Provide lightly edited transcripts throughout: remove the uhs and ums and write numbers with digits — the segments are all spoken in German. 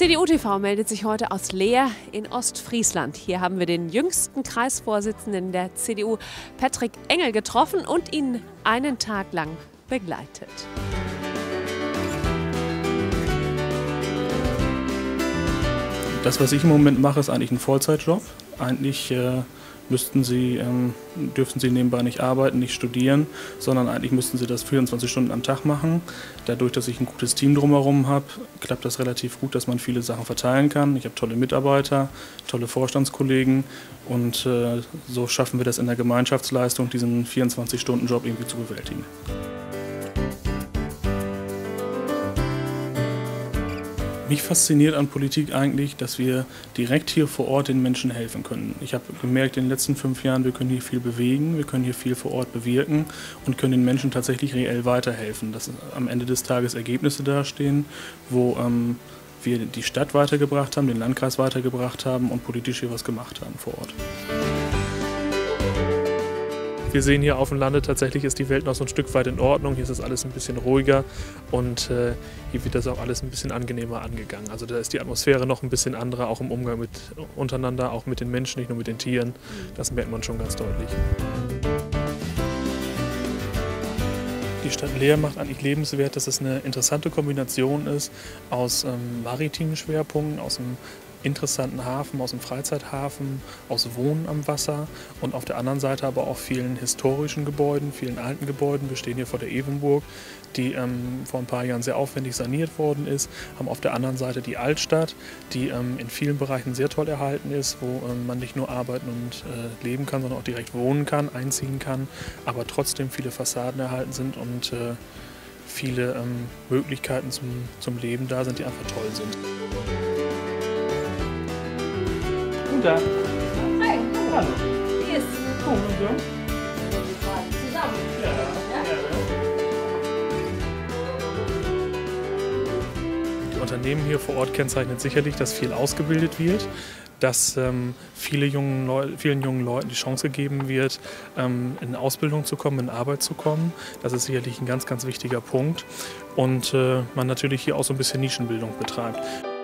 CDU-TV meldet sich heute aus Leer in Ostfriesland. Hier haben wir den jüngsten Kreisvorsitzenden der CDU, Patrick Engel, getroffen und ihn einen Tag lang begleitet. Das, was ich im Moment mache, ist eigentlich ein Vollzeitjob. Eigentlich dürften Sie nebenbei nicht arbeiten, nicht studieren, sondern eigentlich müssten Sie das 24 Stunden am Tag machen. Dadurch, dass ich ein gutes Team drumherum habe, klappt das relativ gut, dass man viele Sachen verteilen kann. Ich habe tolle Mitarbeiter, tolle Vorstandskollegen und so schaffen wir das in der Gemeinschaftsleistung, diesen 24-Stunden-Job irgendwie zu bewältigen. Mich fasziniert an Politik eigentlich, dass wir direkt hier vor Ort den Menschen helfen können. Ich habe gemerkt in den letzten 5 Jahren, wir können hier viel bewegen, wir können hier viel vor Ort bewirken und können den Menschen tatsächlich reell weiterhelfen, dass am Ende des Tages Ergebnisse dastehen, wo wir die Stadt weitergebracht haben, den Landkreis weitergebracht haben und politisch hier was gemacht haben vor Ort. Wir sehen hier auf dem Lande, tatsächlich ist die Welt noch so ein Stück weit in Ordnung. Hier ist das alles ein bisschen ruhiger und hier wird das auch alles ein bisschen angenehmer angegangen. Also da ist die Atmosphäre noch ein bisschen anderer, auch im Umgang untereinander, auch mit den Menschen, nicht nur mit den Tieren. Das merkt man schon ganz deutlich. Die Stadt Leer macht eigentlich lebenswert, dass es eine interessante Kombination ist aus maritimen Schwerpunkten, aus einem interessanten Hafen, aus dem Freizeithafen, aus Wohnen am Wasser und auf der anderen Seite aber auch vielen historischen Gebäuden, vielen alten Gebäuden. Wir stehen hier vor der Evenburg, die vor ein paar Jahren sehr aufwendig saniert worden ist, haben auf der anderen Seite die Altstadt, die in vielen Bereichen sehr toll erhalten ist, wo man nicht nur arbeiten und leben kann, sondern auch direkt wohnen kann, einziehen kann, aber trotzdem viele Fassaden erhalten sind und viele Möglichkeiten zum Leben da sind, die einfach toll sind. Guten Tag. Hi. Hallo. Wie ist es? Gut, und so? Zusammen. Die Unternehmen hier vor Ort kennzeichnet sicherlich, dass viel ausgebildet wird, dass vielen jungen Leuten die Chance gegeben wird, in Ausbildung zu kommen, in Arbeit zu kommen. Das ist sicherlich ein ganz, ganz wichtiger Punkt. Und man natürlich hier auch so ein bisschen Nischenbildung betreibt.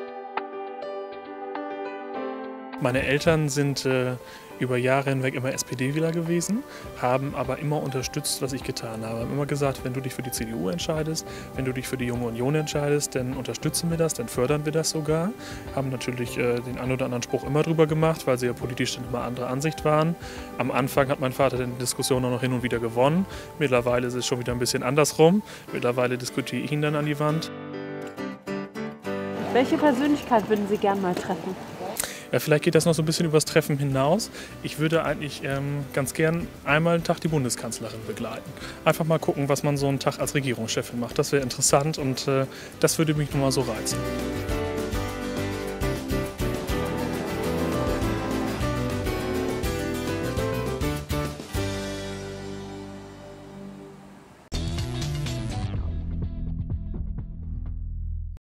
Meine Eltern sind über Jahre hinweg immer SPD-Wähler gewesen, haben aber immer unterstützt, was ich getan habe. Haben immer gesagt, wenn du dich für die CDU entscheidest, wenn du dich für die Junge Union entscheidest, dann unterstützen wir das, dann fördern wir das sogar. Haben natürlich den einen oder anderen Spruch immer drüber gemacht, weil sie ja politisch dann immer anderer Ansicht waren. Am Anfang hat mein Vater die Diskussion auch noch hin und wieder gewonnen. Mittlerweile ist es schon wieder ein bisschen andersrum. Mittlerweile diskutiere ich ihn dann an die Wand. Welche Persönlichkeit würden Sie gern mal treffen? Ja, vielleicht geht das noch so ein bisschen übers Treffen hinaus. Ich würde eigentlich ganz gern einmal einen Tag die Bundeskanzlerin begleiten. Einfach mal gucken, was man so einen Tag als Regierungschefin macht. Das wäre interessant und das würde mich nun mal so reizen.